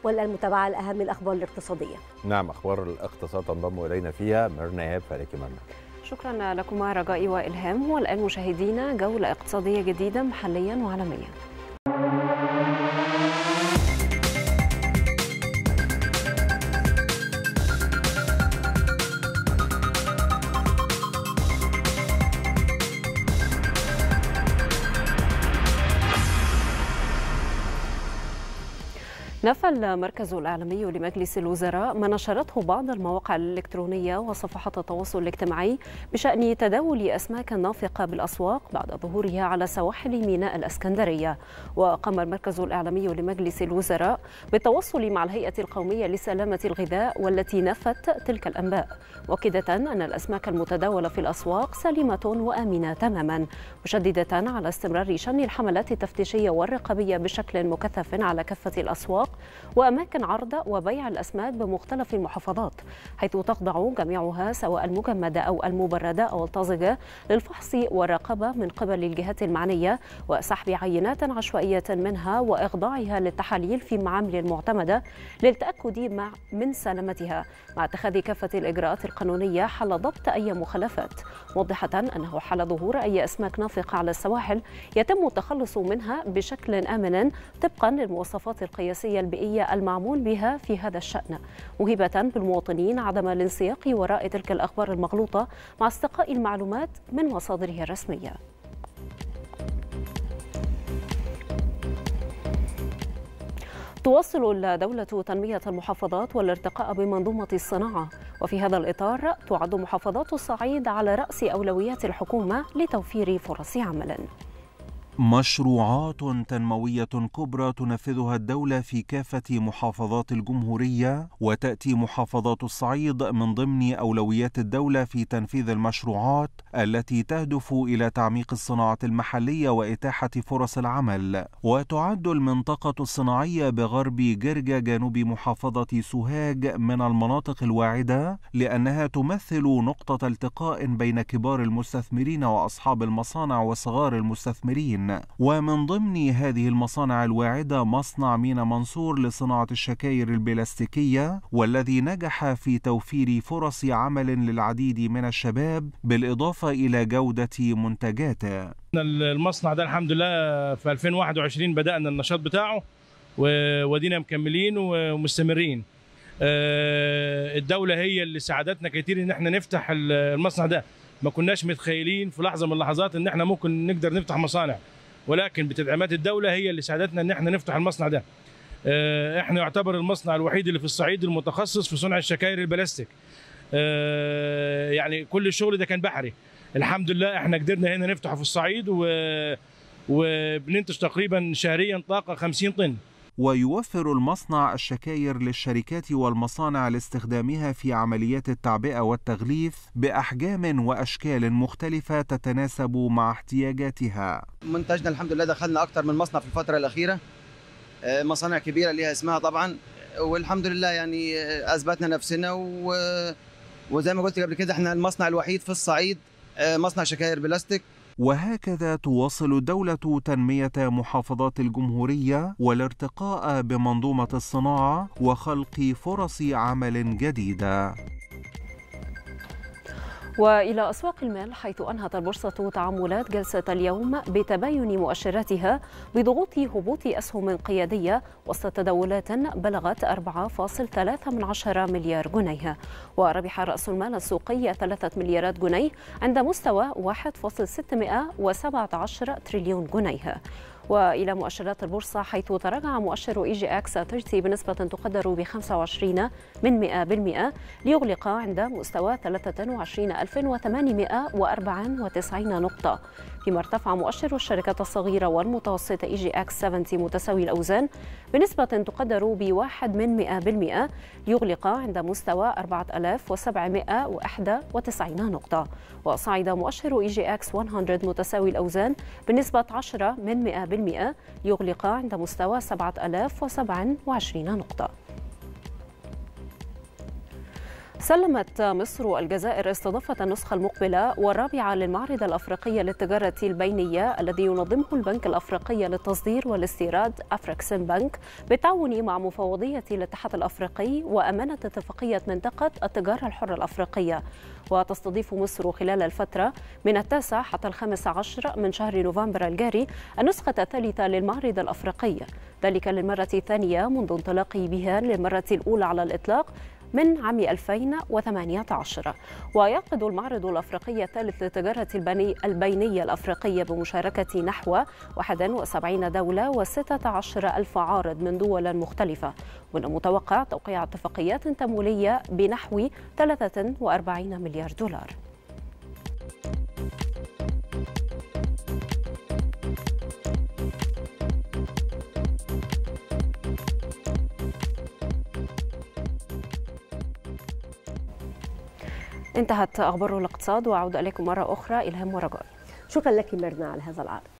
والمتابعة لأهم الأخبار الاقتصادية. نعم، أخبار الاقتصاد تنضم إلينا فيها ميرنا إيهاب. فعليك ميرنا. شكرا لكما رجائي وإلهام. والآن مشاهدينا جولة اقتصادية جديدة محليا وعالميا. نفى المركز الإعلامي لمجلس الوزراء ما نشرته بعض المواقع الإلكترونية وصفحات التواصل الاجتماعي بشأن تداول أسماك نافقة بالأسواق بعد ظهورها على سواحل ميناء الإسكندرية. وقام المركز الإعلامي لمجلس الوزراء بالتواصل مع الهيئة القومية لسلامة الغذاء والتي نفت تلك الأنباء، مؤكدة أن الأسماك المتداولة في الأسواق سليمة وآمنة تماما، مشددة على استمرار شن الحملات التفتيشية والرقابية بشكل مكثف على كافة الأسواق وأماكن عرض وبيع الأسماك بمختلف المحافظات، حيث تخضع جميعها سواء المجمدة أو المبردة أو الطازجة للفحص والرقابة من قبل الجهات المعنية وسحب عينات عشوائية منها وإخضاعها للتحاليل في معامل معتمدة للتأكد من سلامتها، مع اتخاذ كافة الإجراءات القانونية حل ضبط أي مخالفات، موضحة أنه حال ظهور أي أسماك نافقة على السواحل يتم التخلص منها بشكل آمن طبقا للمواصفات القياسية البيئية المعمول بها في هذا الشأن، موهبة بالمواطنين عدم الانسياق وراء تلك الأخبار المغلوطة مع استقاء المعلومات من مصادرها الرسمية. تواصل الدولة تنمية المحافظات والارتقاء بمنظومة الصناعة، وفي هذا الإطار تعد محافظات الصعيد على رأس أولويات الحكومة لتوفير فرص عمل. مشروعات تنموية كبرى تنفذها الدولة في كافة محافظات الجمهورية، وتأتي محافظات الصعيد من ضمن أولويات الدولة في تنفيذ المشروعات التي تهدف إلى تعميق الصناعة المحلية وإتاحة فرص العمل. وتعد المنطقة الصناعية بغرب جرجا جنوب محافظة سوهاج من المناطق الواعدة، لأنها تمثل نقطة التقاء بين كبار المستثمرين وأصحاب المصانع وصغار المستثمرين. ومن ضمن هذه المصانع الواعدة مصنع مينا منصور لصناعة الشكاير البلاستيكية، والذي نجح في توفير فرص عمل للعديد من الشباب بالإضافة إلى جودة منتجاته. المصنع ده الحمد لله في 2021 بدأنا النشاط بتاعه ودينا مكملين ومستمرين. الدولة هي اللي ساعدتنا كتير ان احنا نفتح المصنع ده، ما كناش متخيلين في لحظة من اللحظات ان احنا ممكن نقدر نفتح مصانع، ولكن بتدعيمات الدولة هي اللي ساعدتنا ان احنا نفتح المصنع ده. احنا يعتبر المصنع الوحيد اللي في الصعيد المتخصص في صنع الشكاير البلاستيك. يعني كل الشغل ده كان بحري، الحمد لله احنا قدرنا هنا نفتحه في الصعيد وبننتج تقريبا شهريا طاقة 50 طن. ويوفر المصنع الشكاير للشركات والمصانع لاستخدامها في عمليات التعبئة والتغليف بأحجام وأشكال مختلفة تتناسب مع احتياجاتها. منتجنا الحمد لله دخلنا أكثر من مصنع في الفترة الأخيرة، مصانع كبيرة لها اسمها طبعا، والحمد لله يعني أثبتنا نفسنا وزي ما قلت قبل كده احنا المصنع الوحيد في الصعيد مصنع شكاير بلاستيك. وهكذا تواصل الدولة تنمية محافظات الجمهورية والارتقاء بمنظومة الصناعة وخلق فرص عمل جديدة. وإلى أسواق المال، حيث أنهت البورصة تعاملات جلسة اليوم بتباين مؤشراتها بضغوط هبوط أسهم قيادية وسط تداولات بلغت 4.3 مليار جنيه، وربح رأس المال السوقي 3 مليارات جنيه عند مستوى 1.617 تريليون جنيه. وإلى مؤشرات البورصة، حيث تراجع مؤشر EGX 30 بنسبة تقدر ب 25% ليغلق عند مستوى 23,894 نقطة، فيما ارتفع مؤشر الشركات الصغيرة والمتوسطة EGX 70 متساوي الأوزان بنسبة تقدر ب 1% ليغلق عند مستوى 4,791 نقطة. وصعد مؤشر EGX 100 متساوي الأوزان بنسبة 10% ليغلق عند مستوى 7,027 نقطة. سلمت مصر الجزائر استضافة النسخة المقبلة والرابعة للمعرض الأفريقي للتجارة البينية الذي ينظمه البنك الأفريقي للتصدير والاستيراد أفريكسيم بنك بالتعاون مع مفوضية الاتحاد الأفريقي وأمانة اتفاقية منطقة التجارة الحرة الأفريقية. وتستضيف مصر خلال الفترة من 9 حتى 15 من شهر نوفمبر الجاري النسخة الثالثة للمعرض الأفريقي، ذلك للمرة الثانية منذ انطلاقه بها للمرة الأولى على الإطلاق من عام 2018. ويعقد المعرض الأفريقي الثالث للتجارة البينية الأفريقية بمشاركة نحو 71 دولة و16,000 عارض من دول مختلفة، ومن المتوقع توقيع اتفاقيات تمويلية بنحو 43 مليار دولار. انتهت أخبار الاقتصاد، وأعود إليكم مرة أخرى إلهام ورجاء. شكرا لك ميرنا على هذا العرض.